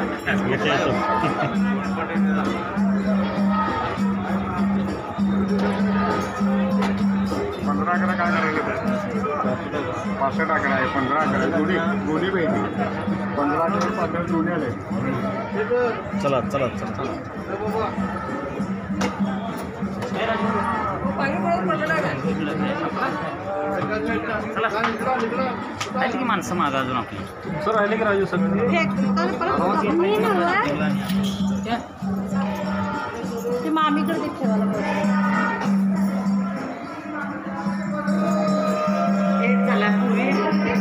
पंधरा अकरा काय करायचं 65 अकरा आहे 15 अकरा आहे दोन्ही पाहिजे 15 अकरा 15 दोन्ही आले चला चला चला राहिली की माणसं मागा अजून आपली सर राहिले की राजू सगळं ते मामीकडे ठेवायला